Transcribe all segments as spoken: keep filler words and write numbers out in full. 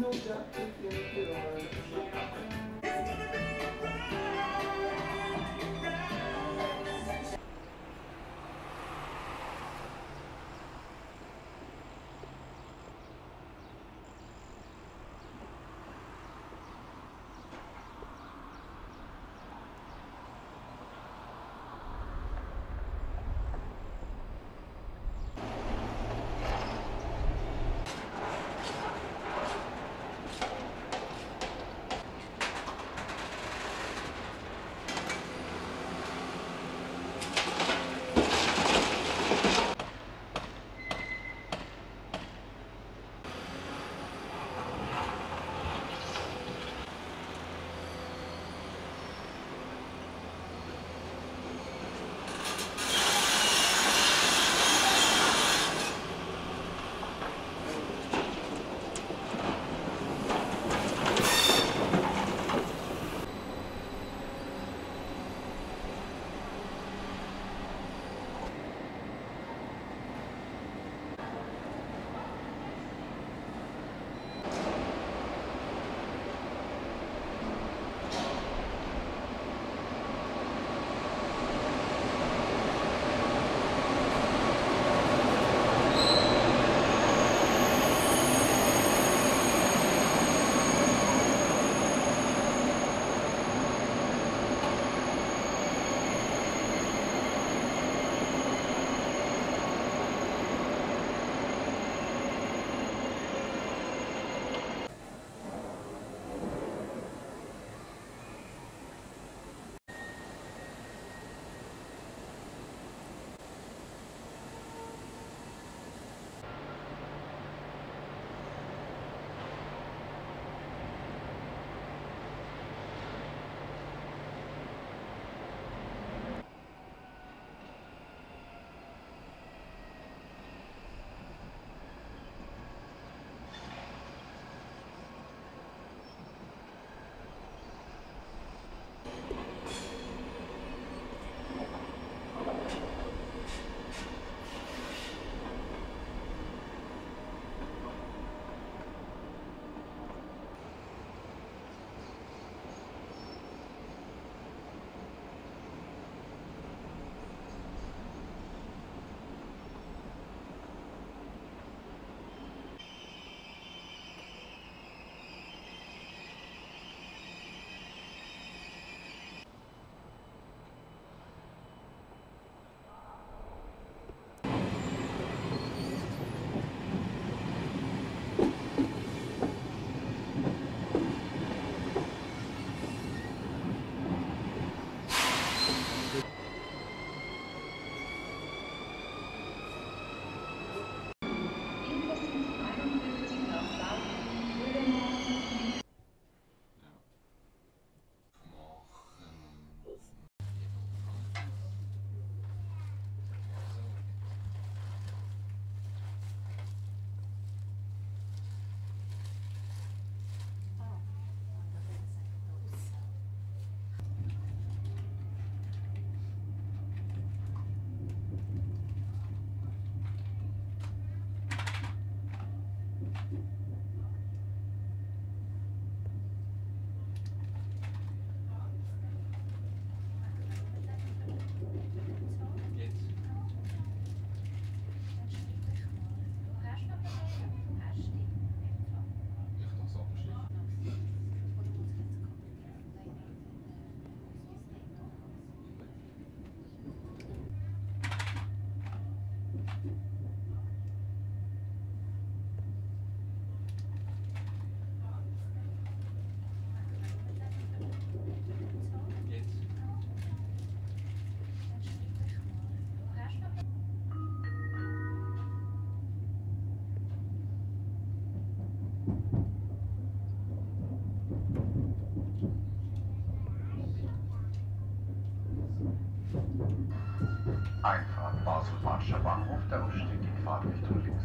Einfahrt Basel Bahnhof, der Umstieg in Fahrtrichtung links.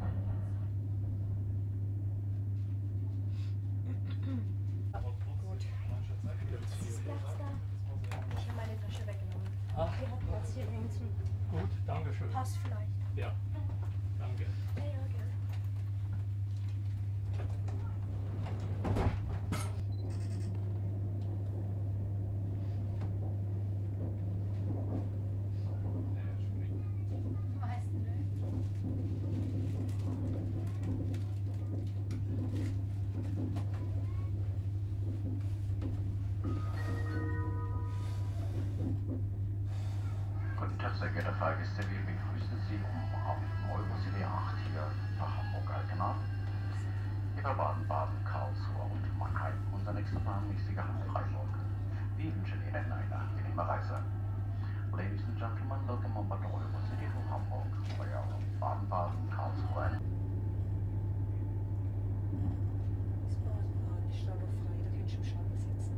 Gut. Ist Platz da? Ich habe meine Tasche weggenommen. Ach. Die hat Platz hier hinten. Gut, danke schön. Passt vielleicht. Ja, danke. Ja, ja, gerne. geehrte Fahrgäste, wir begrüßen Sie am Eurocity acht hier nach Hamburg-Altena über Baden-Baden, Karlsruhe und Mannheim. Unser nächster planmäßiger Halt Freiburg. Wir wünschen Ihnen eine angenehme Reise. Ladies and gentlemen, welcome on board Eurocity to Hamburg via Baden-Baden, Karlsruhe. Das Baden-Baden ist da noch frei, da kannst du im Schatten sitzen.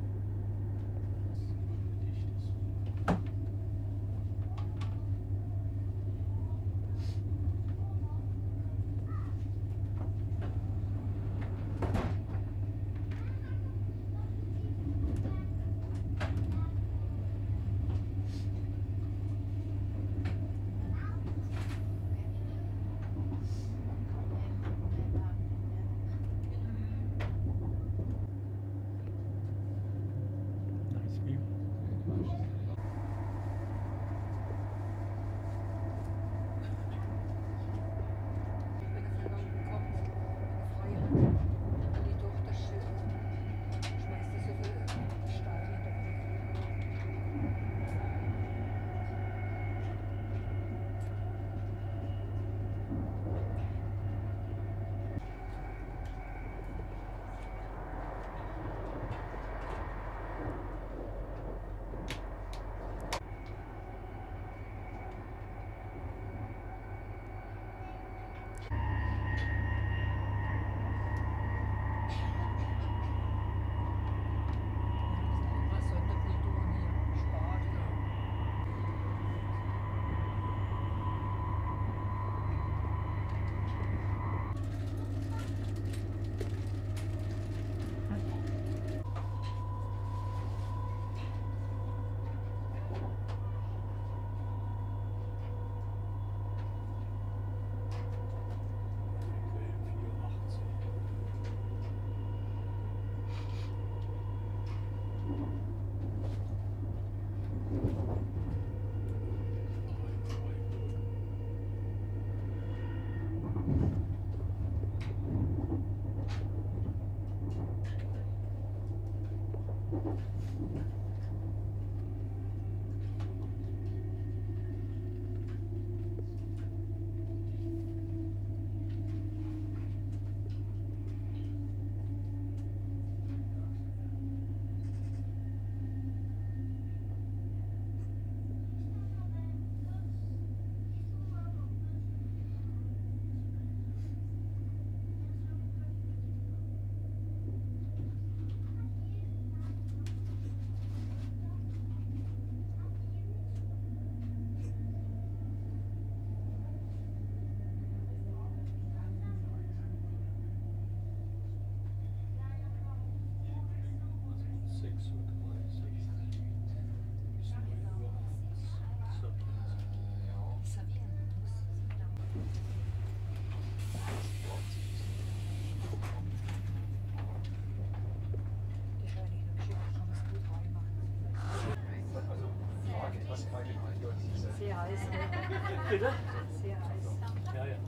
Sehr heiß. Bitte? Sehr heiß. Ja, ja.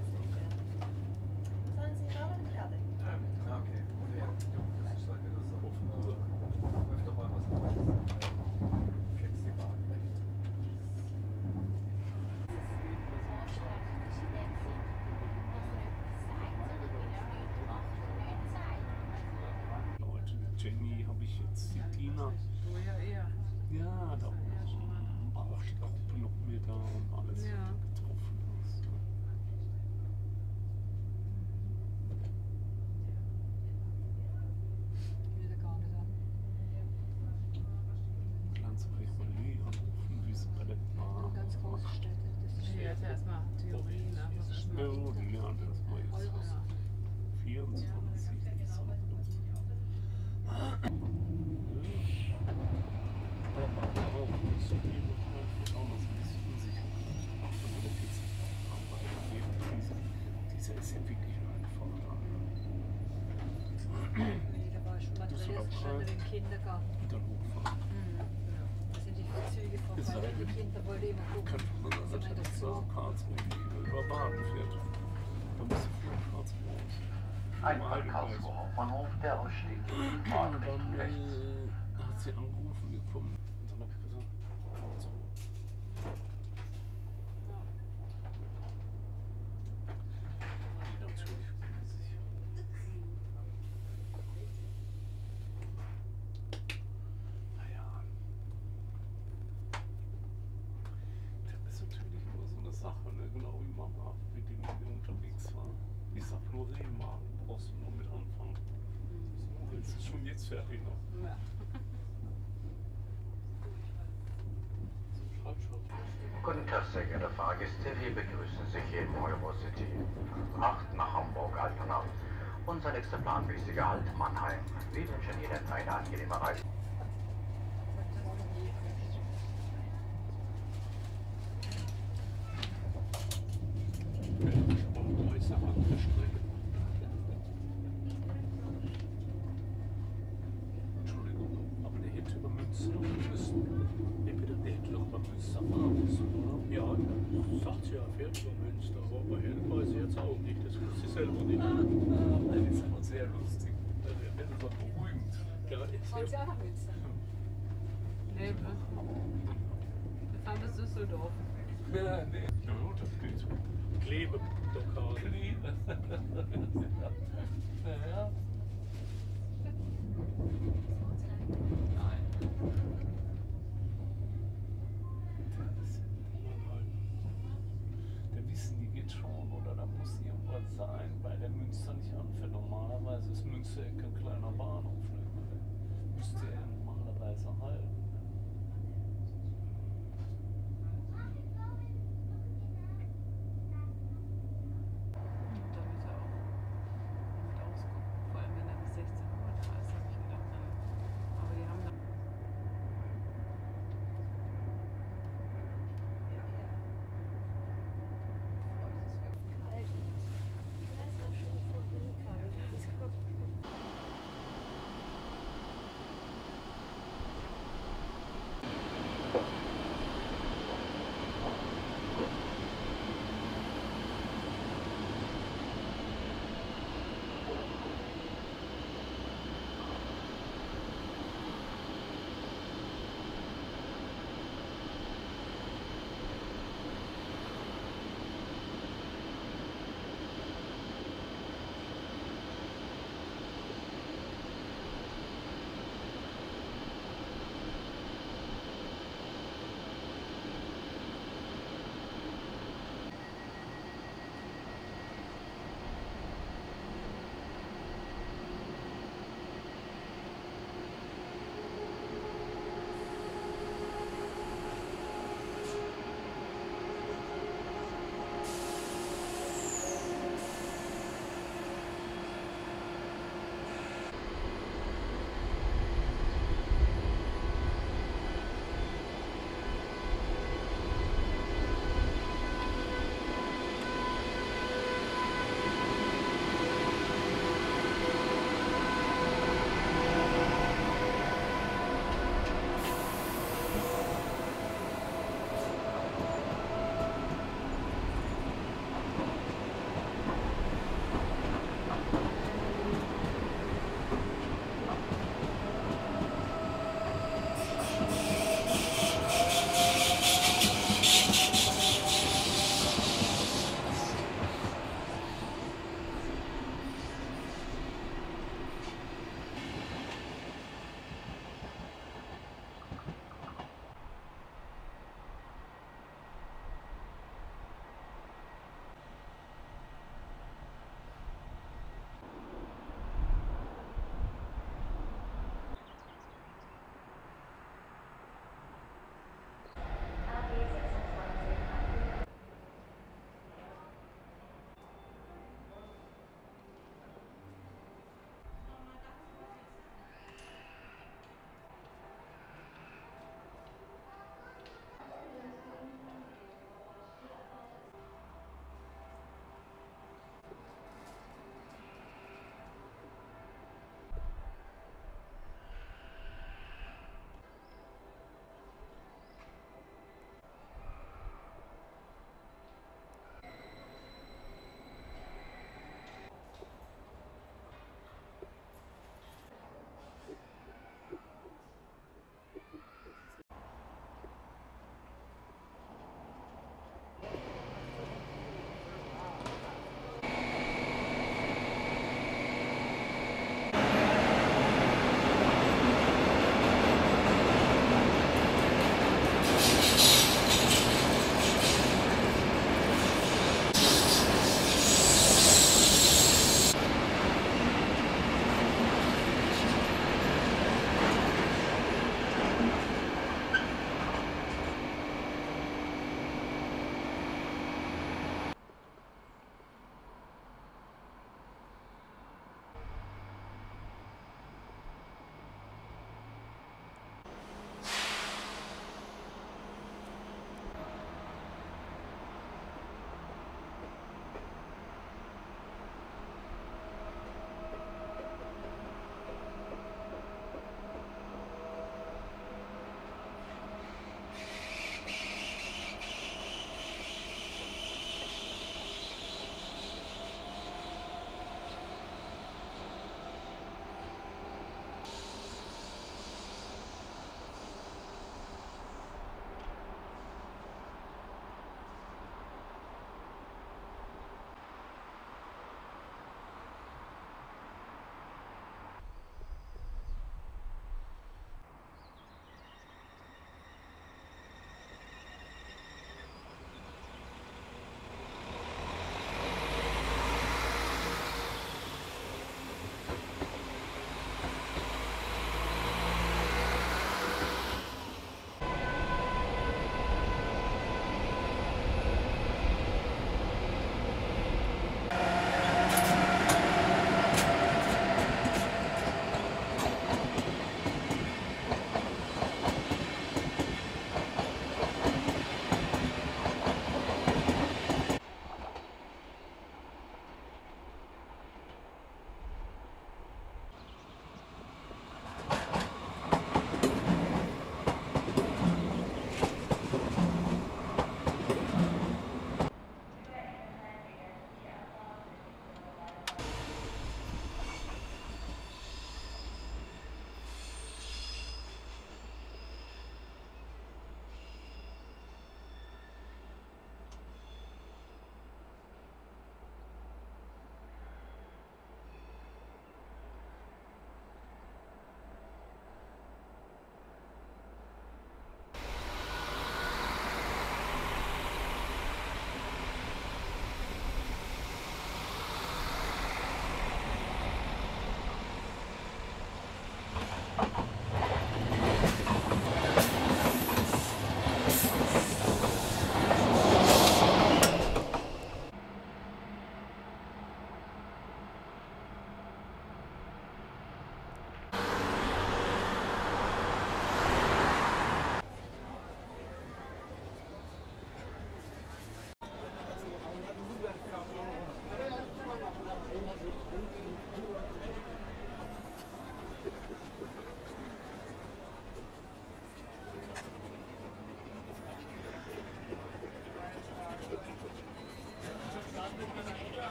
Sollen Sie noch eine Karte? Ja, okay. Ja, das ist halt wieder so offen. Öfter mal was Neues. Kennst die Bahn recht. Leute, mit Jenny habe ich jetzt die Tina. Du ja eher. Ja, da war auch die Gruppe noch mit da und alles Ja. getroffen ist. Ich will gar nicht an. Landsberg Relais anrufen, wie es bei der war. Ganz große Städte. Das ist Nee, jetzt erstmal Theorie, ne? Was ist Ja, mal ja, das war jetzt Euros. vierundzwanzig. Dieser ist ja wirklich einfach. Nee, da war ich schon mal drin, das ist schon in den Kindergarten. Und dann hochfahren. Da sind die Züge Ist vorbei, halt- die Kinder wollen immer gucken. Könnte man dann Sind wir natürlich dazu? sagen, Karlsruhe über Baden fährt. Da bist du vor Karlsruhe aus. Einmal Karlsruhe Hauptbahnhof, der Ausstieg in Und Fahrtrichtung dann rechts. äh, hat sie angerufen, wir kommen. Und dann habe ich gesagt, so. brauchst du noch mit anfangen. Das ist schon jetzt fertig noch. Ja. Guten Tag, sehr geehrte Fahrgäste. Wir begrüßen Sie hier in Eurocity. acht nach Hamburg-Altona. Unser nächster planmäßiger Halt Mannheim. Wir wünschen Ihnen eine angenehme Reise. Entschuldigung, aber der hätte über Münster müssen. Nee, bitte, der hätte doch über Münster fahren müssen, oder? Ja, sagt sie ja, fährt über Münster, aber bei Helm weiß sie jetzt auch nicht, das wusste sie selber nicht. Das ist aber sehr lustig. Das ist so beruhigend. Ja, ist Wollen Sie ja. auch nach Münster? Nee, wir fahren bis Düsseldorf. Ja, nee. Ja, das geht. Klebeblockade. Klebe. Naja. Nein. Da wissen die geht schon, oder da muss irgendwas sein, weil der Münster nicht anfährt. Normalerweise ist Münster ja kein kleiner Bahnhof. Ne? Müsste er normalerweise halten. Damit er auch damit auskommt. Vor allem wenn er bis sechzehn Uhr da ist, habe ich gedacht. Dann, aber die haben dann.